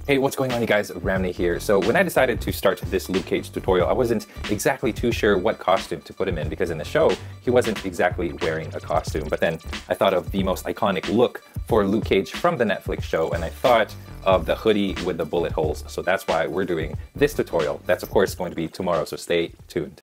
Hey, what's going on, you guys? Ramny here. So when I decided to start this Luke Cage tutorial, I wasn't exactly too sure what costume to put him in, because in the show, he wasn't exactly wearing a costume. But then I thought of the most iconic look for Luke Cage from the Netflix show, and I thought of the hoodie with the bullet holes. So that's why we're doing this tutorial. That's of course going to be tomorrow, so stay tuned.